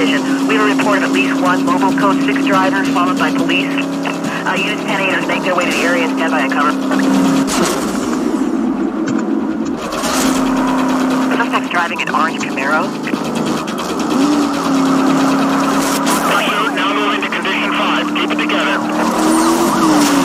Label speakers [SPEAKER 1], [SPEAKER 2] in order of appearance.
[SPEAKER 1] Division. We have a report of at least one mobile code 6 driver followed by police. Units 10-8ers make their way to the area and stand by and cover. Suspect's driving an orange Camaro.
[SPEAKER 2] Pursuit now moving to condition 5. Keep it together.